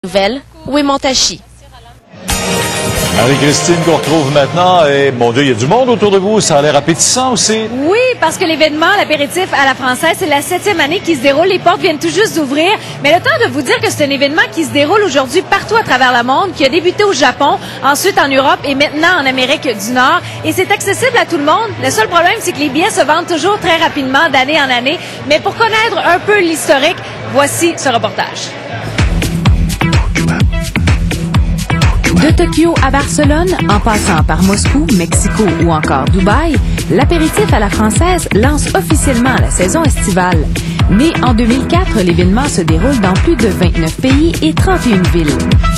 Nouvelle, Wemontachi. Marie-Christine qu'on retrouve maintenant, et mon Dieu, il y a du monde autour de vous, ça a l'air appétissant aussi. Oui, parce que l'événement, l'apéritif à la française, c'est la 7e année qui se déroule. Les portes viennent tout juste d'ouvrir. Mais le temps de vous dire que c'est un événement qui se déroule aujourd'hui partout à travers le monde, qui a débuté au Japon, ensuite en Europe et maintenant en Amérique du Nord. Et c'est accessible à tout le monde. Le seul problème, c'est que les billets se vendent toujours très rapidement d'année en année. Mais pour connaître un peu l'historique, voici ce reportage. De Tokyo à Barcelone, en passant par Moscou, Mexico ou encore Dubaï, l'apéritif à la française lance officiellement la saison estivale. Né en 2004, l'événement se déroule dans plus de 29 pays et 31 villes.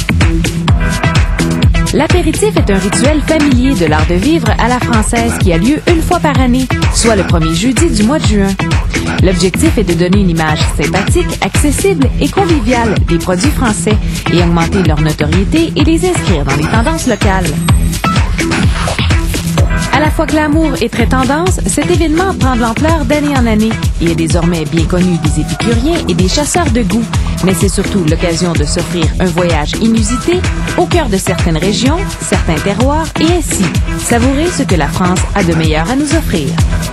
L'apéritif est un rituel familier de l'art de vivre à la française qui a lieu une fois par année, soit le premier jeudi du mois de juin. L'objectif est de donner une image sympathique, accessible et conviviale des produits français et augmenter leur notoriété et les inscrire dans les tendances locales. À la fois glamour et très tendance, cet événement prend de l'ampleur d'année en année et est désormais bien connu des épicuriens et des chasseurs de goût. Mais c'est surtout l'occasion de s'offrir un voyage inusité au cœur de certaines régions, certains terroirs et ainsi savourer ce que la France a de meilleur à nous offrir.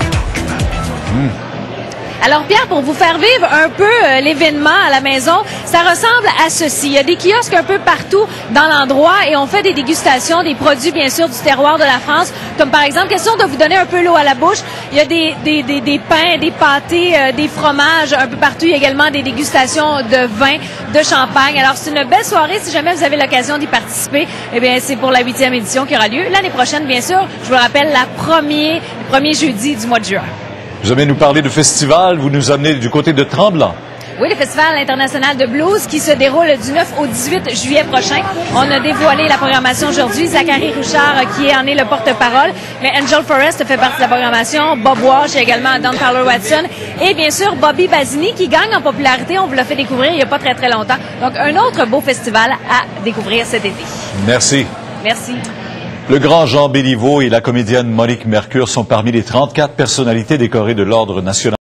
Alors Pierre, pour vous faire vivre un peu l'événement à la maison, ça ressemble à ceci. Il y a des kiosques un peu partout dans l'endroit et on fait des dégustations des produits bien sûr du terroir de la France, comme par exemple, question de vous donner un peu l'eau à la bouche. Il y a des pains, des pâtés, des fromages un peu partout. Il y a également des dégustations de vin, de champagne. Alors c'est une belle soirée. Si jamais vous avez l'occasion d'y participer, eh bien c'est pour la 8e édition qui aura lieu l'année prochaine, bien sûr. Je vous rappelle, le premier jeudi du mois de juin. Vous allez nous parler de festival, vous nous amenez du côté de Tremblant. Oui, le Festival international de blues qui se déroule du 9 au 18 juillet prochain. On a dévoilé la programmation aujourd'hui. Zachary Richard, qui en est le porte-parole. Mais Angel Forrest fait partie de la programmation. Bob Walsh et également Don Carlo Watson. Et bien sûr, Bobby Basini, qui gagne en popularité. On vous l'a fait découvrir il n'y a pas très, très longtemps. Donc, un autre beau festival à découvrir cet été. Merci. Merci. Le grand Jean Béliveau et la comédienne Monique Mercure sont parmi les 34 personnalités décorées de l'Ordre national.